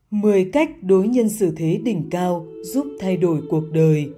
10 cách đối nhân xử thế đỉnh cao giúp thay đổi cuộc đời.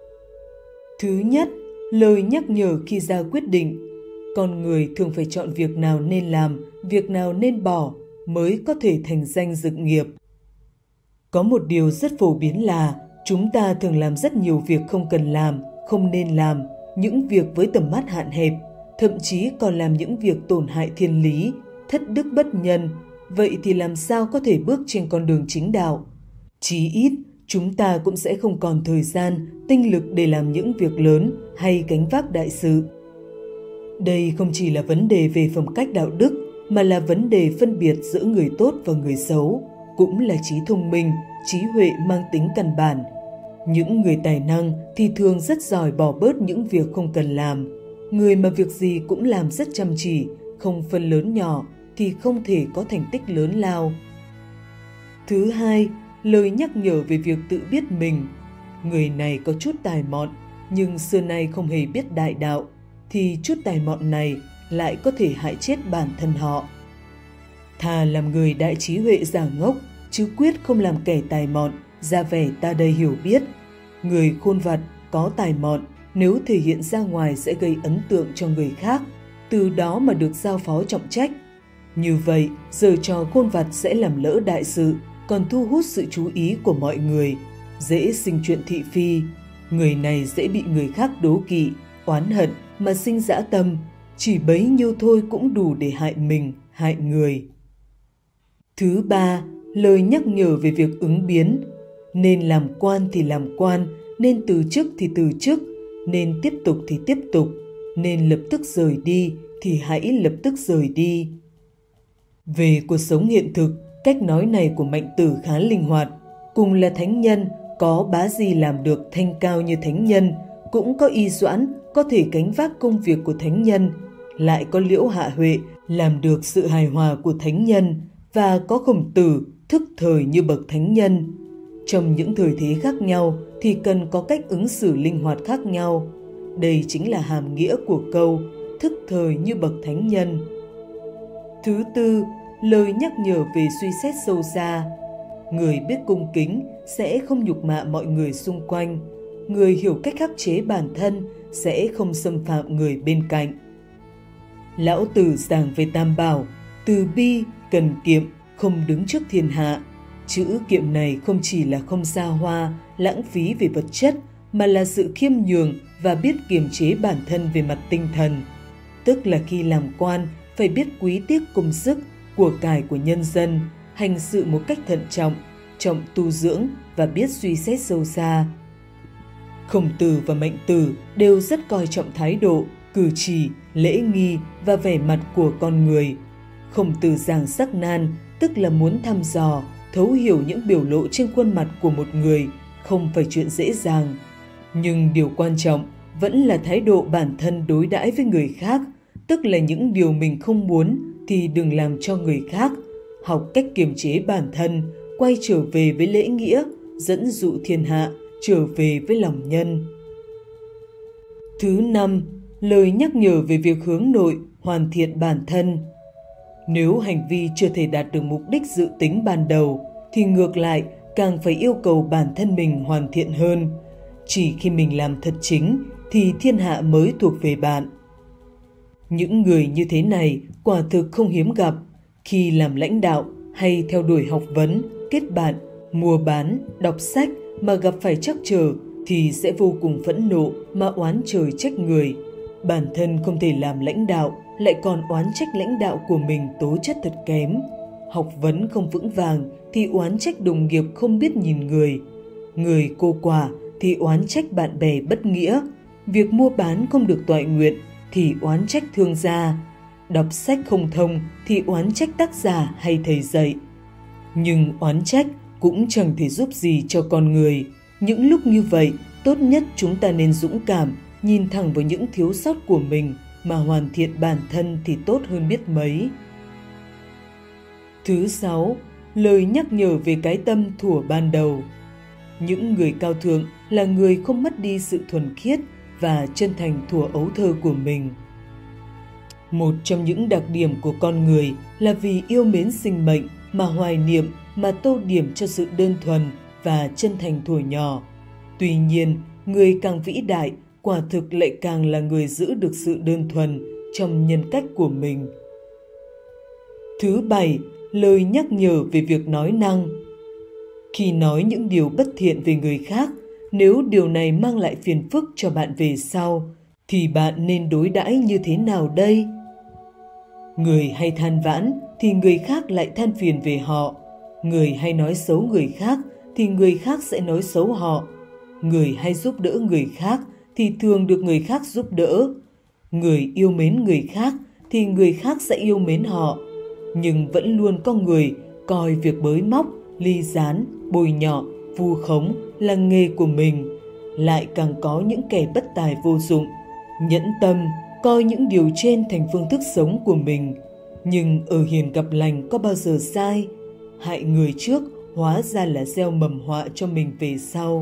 Thứ nhất, lời nhắc nhở khi ra quyết định. Con người thường phải chọn việc nào nên làm, việc nào nên bỏ mới có thể thành danh dựng nghiệp. Có một điều rất phổ biến là chúng ta thường làm rất nhiều việc không cần làm, không nên làm, những việc với tầm mắt hạn hẹp, thậm chí còn làm những việc tổn hại thiên lý, thất đức bất nhân. Vậy thì làm sao có thể bước trên con đường chính đạo? Chí ít, chúng ta cũng sẽ không còn thời gian, tinh lực để làm những việc lớn hay gánh vác đại sự. Đây không chỉ là vấn đề về phẩm cách đạo đức, mà là vấn đề phân biệt giữa người tốt và người xấu, cũng là trí thông minh, trí huệ mang tính căn bản. Những người tài năng thì thường rất giỏi bỏ bớt những việc không cần làm. Người mà việc gì cũng làm rất chăm chỉ, không phân lớn nhỏ, thì không thể có thành tích lớn lao. Thứ hai, lời nhắc nhở về việc tự biết mình. Người này có chút tài mọn, nhưng xưa nay không hề biết đại đạo, thì chút tài mọn này lại có thể hại chết bản thân họ. Thà làm người đại trí huệ giả ngốc, chứ quyết không làm kẻ tài mọn, ra vẻ ta đây hiểu biết. Người khôn vặt, có tài mọn, nếu thể hiện ra ngoài sẽ gây ấn tượng cho người khác, từ đó mà được giao phó trọng trách. Như vậy, giở trò khôn vặt sẽ làm lỡ đại sự, còn thu hút sự chú ý của mọi người, dễ sinh chuyện thị phi. Người này dễ bị người khác đố kỵ, oán hận mà sinh dã tâm, chỉ bấy nhiêu thôi cũng đủ để hại mình, hại người. Thứ ba, lời nhắc nhở về việc ứng biến. Nên làm quan thì làm quan, nên từ chức thì từ chức, nên tiếp tục thì tiếp tục, nên lập tức rời đi thì hãy lập tức rời đi. Về cuộc sống hiện thực, cách nói này của Mạnh Tử khá linh hoạt. Cùng là thánh nhân, có bá gì làm được thanh cao như thánh nhân, cũng có Y Doãn có thể gánh vác công việc của thánh nhân, lại có Liễu Hạ Huệ làm được sự hài hòa của thánh nhân, và có Khổng Tử thức thời như bậc thánh nhân. Trong những thời thế khác nhau thì cần có cách ứng xử linh hoạt khác nhau. Đây chính là hàm nghĩa của câu thức thời như bậc thánh nhân. Thứ tư, lời nhắc nhở về suy xét sâu xa. Người biết cung kính sẽ không nhục mạ mọi người xung quanh. Người hiểu cách khắc chế bản thân sẽ không xâm phạm người bên cạnh. Lão Tử giảng về Tam Bảo: từ bi, cần kiệm, không đứng trước thiên hạ. Chữ kiệm này không chỉ là không xa hoa, lãng phí về vật chất, mà là sự khiêm nhường và biết kiềm chế bản thân về mặt tinh thần. Tức là khi làm quan, phải biết quý tiếc công sức, của cải của nhân dân, hành sự một cách thận trọng, trọng tu dưỡng và biết suy xét sâu xa. Khổng Tử và Mạnh Tử đều rất coi trọng thái độ, cử chỉ, lễ nghi và vẻ mặt của con người. Khổng Tử giảng sắc nan, tức là muốn thăm dò, thấu hiểu những biểu lộ trên khuôn mặt của một người, không phải chuyện dễ dàng. Nhưng điều quan trọng vẫn là thái độ bản thân đối đãi với người khác, tức là những điều mình không muốn thì đừng làm cho người khác. Học cách kiềm chế bản thân, quay trở về với lễ nghĩa, dẫn dụ thiên hạ, trở về với lòng nhân. Thứ năm, lời nhắc nhở về việc hướng nội, hoàn thiện bản thân. Nếu hành vi chưa thể đạt được mục đích dự tính ban đầu, thì ngược lại càng phải yêu cầu bản thân mình hoàn thiện hơn. Chỉ khi mình làm thật chính thì thiên hạ mới thuộc về bạn. Những người như thế này quả thực không hiếm gặp. Khi làm lãnh đạo hay theo đuổi học vấn, kết bạn, mua bán, đọc sách mà gặp phải trắc trở thì sẽ vô cùng phẫn nộ mà oán trời trách người. Bản thân không thể làm lãnh đạo, lại còn oán trách lãnh đạo của mình tố chất thật kém. Học vấn không vững vàng thì oán trách đồng nghiệp không biết nhìn người. Người cô quả thì oán trách bạn bè bất nghĩa. Việc mua bán không được toại nguyện thì oán trách thương gia. Đọc sách không thông thì oán trách tác giả hay thầy dạy. Nhưng oán trách cũng chẳng thể giúp gì cho con người. Những lúc như vậy, tốt nhất chúng ta nên dũng cảm, nhìn thẳng vào những thiếu sót của mình mà hoàn thiện bản thân thì tốt hơn biết mấy. Thứ sáu, lời nhắc nhở về cái tâm thuở ban đầu. Những người cao thượng là người không mất đi sự thuần khiết và chân thành thuở ấu thơ của mình. Một trong những đặc điểm của con người là vì yêu mến sinh mệnh mà hoài niệm mà tô điểm cho sự đơn thuần và chân thành thuở nhỏ. Tuy nhiên, người càng vĩ đại, quả thực lại càng là người giữ được sự đơn thuần trong nhân cách của mình. Thứ 7. Lời nhắc nhở về việc nói năng. Khi nói những điều bất thiện về người khác, nếu điều này mang lại phiền phức cho bạn về sau, thì bạn nên đối đãi như thế nào đây? Người hay than vãn thì người khác lại than phiền về họ. Người hay nói xấu người khác thì người khác sẽ nói xấu họ. Người hay giúp đỡ người khác thì thường được người khác giúp đỡ. Người yêu mến người khác thì người khác sẽ yêu mến họ. Nhưng vẫn luôn có người coi việc bới móc, ly gián, bôi nhọ, vu khống là nghề của mình. Lại càng có những kẻ bất tài vô dụng, nhẫn tâm, coi những điều trên thành phương thức sống của mình. Nhưng ở hiền gặp lành có bao giờ sai? Hại người trước hóa ra là gieo mầm họa cho mình về sau.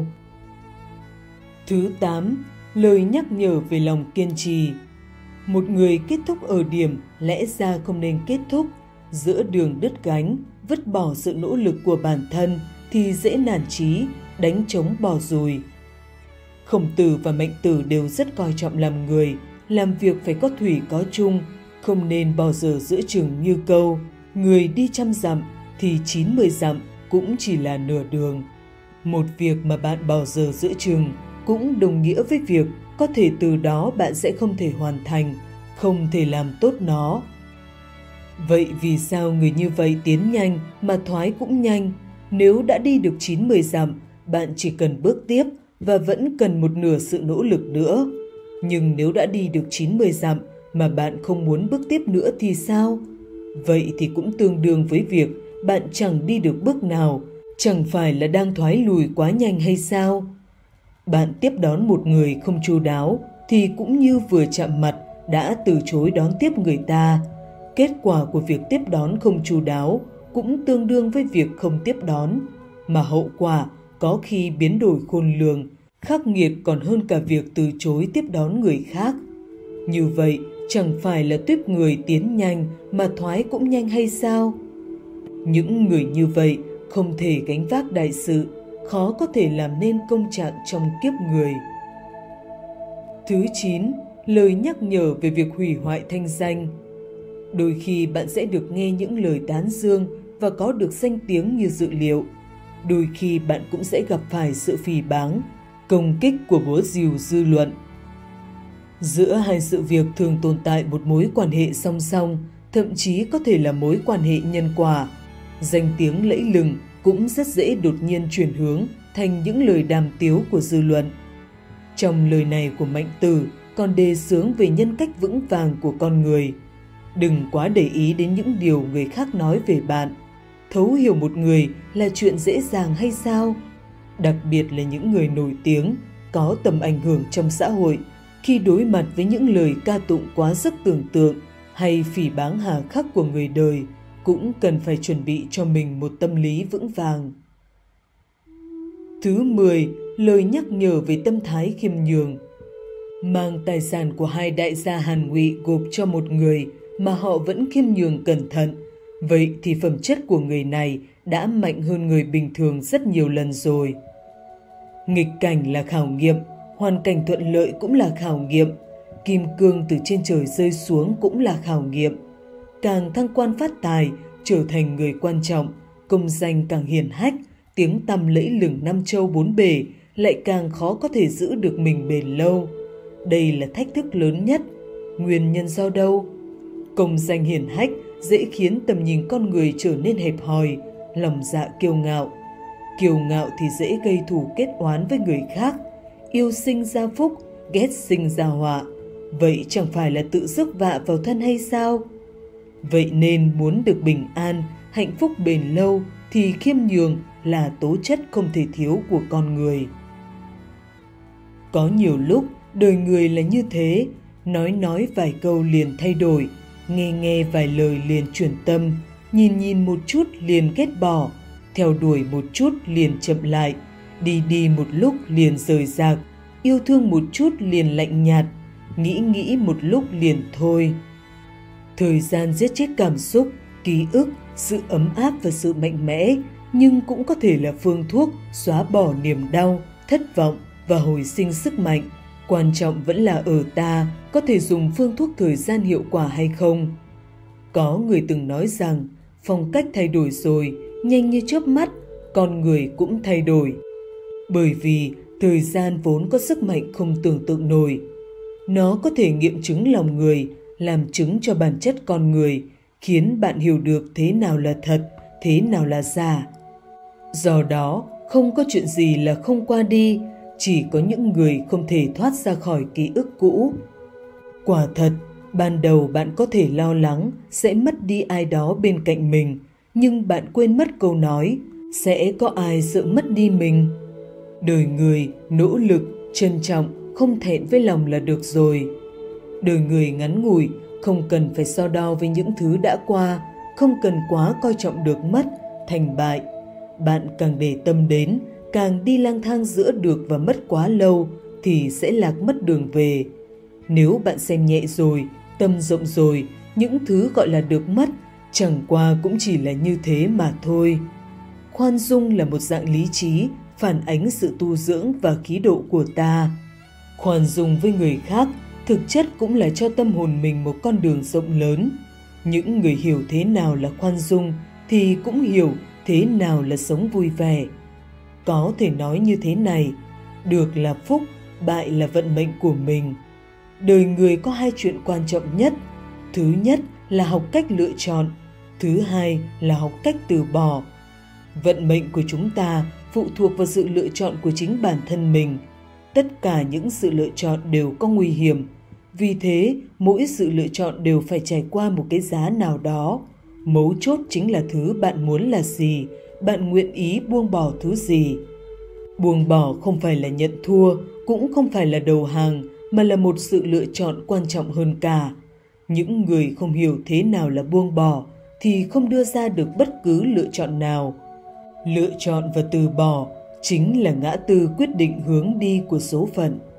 Thứ 8. Lời nhắc nhở về lòng kiên trì. Một người kết thúc ở điểm lẽ ra không nên kết thúc. Giữa đường đứt gánh, vứt bỏ sự nỗ lực của bản thân thì dễ nản chí, đánh trống bỏ dùi. Khổng Tử và Mạnh Tử đều rất coi trọng làm người, làm việc phải có thủy có chung, không nên bỏ dở giữa chừng như câu người đi 100 dặm thì 90 dặm cũng chỉ là nửa đường. Một việc mà bạn bỏ dở giữa chừng cũng đồng nghĩa với việc có thể từ đó bạn sẽ không thể hoàn thành, không thể làm tốt nó. Vậy vì sao người như vậy tiến nhanh mà thoái cũng nhanh? Nếu đã đi được 90 dặm, bạn chỉ cần bước tiếp và vẫn cần một nửa sự nỗ lực nữa. Nhưng nếu đã đi được 90 dặm mà bạn không muốn bước tiếp nữa thì sao? Vậy thì cũng tương đương với việc bạn chẳng đi được bước nào, chẳng phải là đang thoái lùi quá nhanh hay sao? Bạn tiếp đón một người không chu đáo thì cũng như vừa chạm mặt đã từ chối đón tiếp người ta. Kết quả của việc tiếp đón không chu đáo cũng tương đương với việc không tiếp đón, mà hậu quả có khi biến đổi khôn lường, khắc nghiệt còn hơn cả việc từ chối tiếp đón người khác. Như vậy, chẳng phải là tuýp người tiến nhanh mà thoái cũng nhanh hay sao? Những người như vậy không thể gánh vác đại sự, khó có thể làm nên công trạng trong kiếp người. Thứ 9. Lời nhắc nhở về việc hủy hoại thanh danh. Đôi khi bạn sẽ được nghe những lời tán dương và có được danh tiếng như dự liệu. Đôi khi bạn cũng sẽ gặp phải sự phỉ báng, công kích của búa rìu dư luận. Giữa hai sự việc thường tồn tại một mối quan hệ song song, thậm chí có thể là mối quan hệ nhân quả. Danh tiếng lẫy lừng cũng rất dễ đột nhiên chuyển hướng thành những lời đàm tiếu của dư luận. Trong lời này của Mạnh Tử còn đề xướng về nhân cách vững vàng của con người. Đừng quá để ý đến những điều người khác nói về bạn. Thấu hiểu một người là chuyện dễ dàng hay sao? Đặc biệt là những người nổi tiếng, có tầm ảnh hưởng trong xã hội, khi đối mặt với những lời ca tụng quá sức tưởng tượng hay phỉ báng hà khắc của người đời, cũng cần phải chuẩn bị cho mình một tâm lý vững vàng. Thứ 10. Lời nhắc nhở về tâm thái khiêm nhường. Mang tài sản của hai đại gia Hàn Ngụy gộp cho một người mà họ vẫn khiêm nhường cẩn thận, vậy thì phẩm chất của người này đã mạnh hơn người bình thường rất nhiều lần rồi. Nghịch cảnh là khảo nghiệm, hoàn cảnh thuận lợi cũng là khảo nghiệm, kim cương từ trên trời rơi xuống cũng là khảo nghiệm. Càng thăng quan phát tài, trở thành người quan trọng, công danh càng hiển hách, tiếng tăm lẫy lừng năm châu bốn bể, lại càng khó có thể giữ được mình bền lâu. Đây là thách thức lớn nhất. Nguyên nhân do đâu? Công danh hiển hách dễ khiến tầm nhìn con người trở nên hẹp hòi, lòng dạ kiêu ngạo. Kiêu ngạo thì dễ gây thù kết oán với người khác. Yêu sinh ra phúc, ghét sinh ra họa. Vậy chẳng phải là tự rước vạ vào thân hay sao? Vậy nên muốn được bình an, hạnh phúc bền lâu thì khiêm nhường là tố chất không thể thiếu của con người. Có nhiều lúc đời người là như thế, nói vài câu liền thay đổi, nghe vài lời liền chuyển tâm, nhìn một chút liền ghét bỏ, theo đuổi một chút liền chậm lại, đi một lúc liền rời rạc, yêu thương một chút liền lạnh nhạt, nghĩ một lúc liền thôi. Thời gian giết chết cảm xúc, ký ức, sự ấm áp và sự mạnh mẽ, nhưng cũng có thể là phương thuốc xóa bỏ niềm đau, thất vọng và hồi sinh sức mạnh. Quan trọng vẫn là ở ta có thể dùng phương thuốc thời gian hiệu quả hay không. Có người từng nói rằng phong cách thay đổi rồi, nhanh như chớp mắt, con người cũng thay đổi. Bởi vì thời gian vốn có sức mạnh không tưởng tượng nổi. Nó có thể nghiệm chứng lòng người, làm chứng cho bản chất con người, khiến bạn hiểu được thế nào là thật, thế nào là giả. Do đó, không có chuyện gì là không qua đi, chỉ có những người không thể thoát ra khỏi ký ức cũ. Quả thật, ban đầu bạn có thể lo lắng sẽ mất đi ai đó bên cạnh mình, nhưng bạn quên mất câu nói, sẽ có ai sợ mất đi mình. Đời người nỗ lực, trân trọng, không thẹn với lòng là được rồi. Đời người ngắn ngủi, không cần phải so đo với những thứ đã qua, không cần quá coi trọng được mất, thành bại. Bạn càng để tâm đến, càng đi lang thang giữa được và mất quá lâu thì sẽ lạc mất đường về. Nếu bạn xem nhẹ rồi, tâm rộng rồi, những thứ gọi là được mất chẳng qua cũng chỉ là như thế mà thôi. Khoan dung là một dạng lý trí, phản ánh sự tu dưỡng và khí độ của ta. Khoan dung với người khác, thực chất cũng là cho tâm hồn mình một con đường rộng lớn. Những người hiểu thế nào là khoan dung thì cũng hiểu thế nào là sống vui vẻ. Có thể nói như thế này, được là phúc, bại là vận mệnh của mình. Đời người có hai chuyện quan trọng nhất. Thứ nhất là học cách lựa chọn, thứ hai là học cách từ bỏ. Vận mệnh của chúng ta phụ thuộc vào sự lựa chọn của chính bản thân mình. Tất cả những sự lựa chọn đều có nguy hiểm. Vì thế, mỗi sự lựa chọn đều phải trải qua một cái giá nào đó. Mấu chốt chính là thứ bạn muốn là gì, bạn nguyện ý buông bỏ thứ gì. Buông bỏ không phải là nhận thua, cũng không phải là đầu hàng, mà là một sự lựa chọn quan trọng hơn cả. Những người không hiểu thế nào là buông bỏ thì không đưa ra được bất cứ lựa chọn nào. Lựa chọn và từ bỏ chính là ngã tư quyết định hướng đi của số phận.